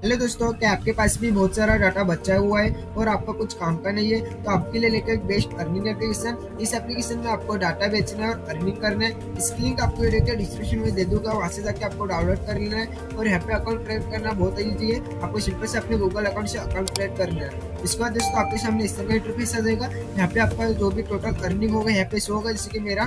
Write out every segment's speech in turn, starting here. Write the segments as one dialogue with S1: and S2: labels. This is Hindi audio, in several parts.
S1: हेलो दोस्तों, क्या आपके पास भी बहुत सारा डाटा बचा हुआ है और आपका कुछ काम का नहीं है? तो आपके लिए लेकर एक बेस्ट अर्निंग एप्लीकेशन। इस एप्लीकेशन में आपको डाटा बेचना है और अर्निंग करना है। इसकी लिंक आपको वीडियो के डिस्क्रिप्शन में दे दूंगा, वहां से जाके आपको डाउनलोड कर लेना है। और यहाँ पे अकाउंट क्रिएट करना बहुत ईजी है। आपको सिंपल से अपने गूगल अकाउंट से अकाउंट क्रिएट करना है। इसके बाद दोस्तों आपके सामने इस तरह का इंटरफेस आ जाएगा। यहाँ पे आपका जो भी टोटल अर्निंग होगा यहाँ पे शो होगा, जैसे कि मेरा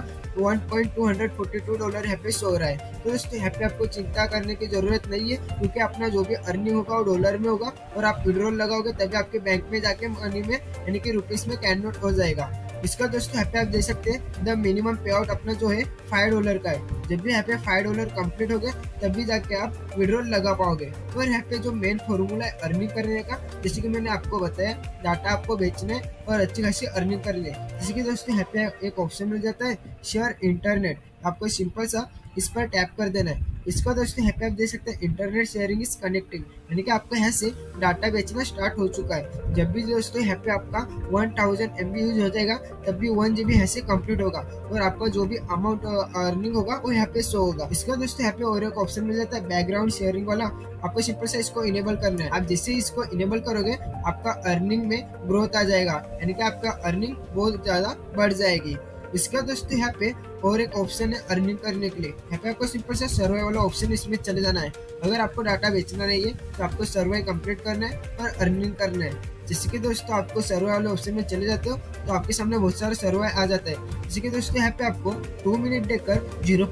S1: $1.242 यहाँ पे शो हो रहा है। तो दोस्तों यहाँ पे आपको चिंता करने की जरूरत नहीं है, क्योंकि अपना जो भी अर्निंग होगा वो डॉलर में होगा और आप विड्रॉल लगाओगे तभी आपके बैंक में जाके मनी में यानी कि रुपीस में कन्वर्ट हो जाएगा। इसका दोस्तों यहाँ पे आप देख सकते हैं द मिनिमम पे आउट अपना जो है $5 का है। जब भी यहाँ पे $5 कंप्लीट हो गए तभी जाके आप विड्रॉल लगा पाओगे। और यहाँ पे जो मेन फॉर्मूला है अर्निंग करने का, जैसे कि मैंने आपको बताया, डाटा आपको बेचना है और अच्छी खासी अर्निंग करनी है। जैसे कि दोस्तों यहाँ पे एक ऑप्शन मिल जाता है शेयर इंटरनेट। आपको सिंपल सा इस पर टैप कर देना है। इसका दोस्तों यहाँ पे आप देख सकते हैं इंटरनेट शेयरिंग इज कनेक्टिंग, यानी कि आपका यहाँ से डाटा बेचना स्टार्ट हो चुका है। जब भी दोस्तों यहाँ पे आपका 1000 MB यूज हो जाएगा तब भी 1 GB यहाँ से कंप्लीट होगा और आपका जो भी अमाउंट अर्निंग होगा वो यहाँ पे शो होगा। इसका दोस्तों यहाँ पे और एक ऑप्शन मिल जाता है बैकग्राउंड शेयरिंग वाला। आपको सिंपल से इसको इनेबल करना है। आप जैसे इसको इनेबल करोगे आपका अर्निंग में ग्रोथ आ जाएगा, यानी कि आपका अर्निंग बहुत ज्यादा बढ़ जाएगी। इसका दोस्तों यहाँ पे और एक ऑप्शन है अर्निंग करने के लिए। यहाँ पे आपको सिंपल से सर्वे वाला ऑप्शन इसमें चले जाना है। अगर आपको डाटा बेचना नहीं है तो आपको सर्वे कंप्लीट करना है और अर्निंग करना है। जैसे कि दोस्तों आपको सर्वे वाले ऑप्शन में चले जाते हो तो आपके सामने बहुत सारे सर्वे आ जाता है। जैसे कि दोस्तों यहाँ पे आपको 2 मिनट देकर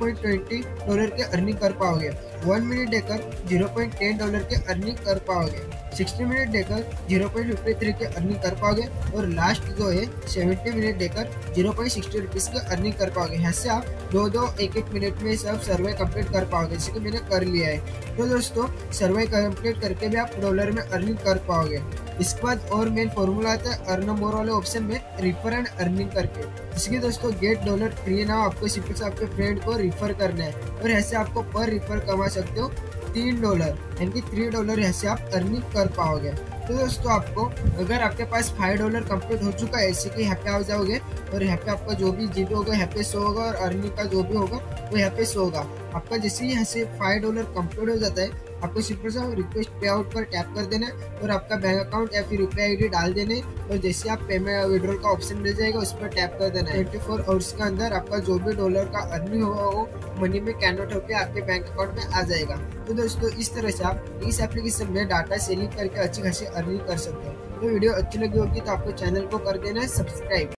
S1: $0.20 के अर्निंग कर पाओगे, 1 मिनट देकर $0.10 के अर्निंग कर पाओगे, 60 मिनट देकर 0.53 के अर्निंग कर पाओगे और लास्ट जो है 70 मिनट देकर 0.60 रुपीज के अर्निंग कर पाओगे। यहाँ से आप दो एक मिनट में सब सर्वे कंप्लीट कर पाओगे, जैसे कि मैंने कर लिया है। तो दोस्तों सर्वे कंप्लीट करके भी आप डॉलर में अर्निंग कर पाओगे। इसके बाद और मेन फॉर्मूला आता है अर्न मोर वाले ऑप्शन में रिफर एंड अर्निंग करके। इसके दोस्तों गेट डॉलर फ्री नाउ, आपको सिंपल से आपके फ्रेंड को रिफर करना है और ऐसे आपको पर रिफर कमा सकते हो $3, यानी कि $3 यहाँ से आप अर्निंग कर पाओगे। तो दोस्तों आपको अगर आपके पास $5 कंप्लीट हो चुका है, ऐसे कि यहाँ पे आ जाओगे और यहाँ पे आपका जो भी जीरो होगा यहाँ पे शो होगा और अर्निंग का जो भी होगा वो यहाँ पे शो होगा। आपका जैसे ही यहाँ से $5 कंप्लीट हो जाता है आपको सिंपल सा रिक्वेस्ट पे आउट पर टैप कर देना है और आपका बैंक अकाउंट या फिर यूपीआई आईडी डाल देने और जैसे आप पेमेंट विड्रॉल का ऑप्शन मिल जाएगा उस पर टैप कर देना है। 24 आवर्स के अंदर आपका जो भी डॉलर का अर्निंग होगा वो मनी में कन्वर्ट होकर आपके बैंक अकाउंट में आ जाएगा। तो दोस्तों इस तरह से आप इस एप्लीकेशन में डाटा सेलिंग करके अच्छी खासी अर्निंग कर सकते हैं। तो वीडियो अच्छी लगी होगी तो आपको चैनल को कर देना है सब्सक्राइब।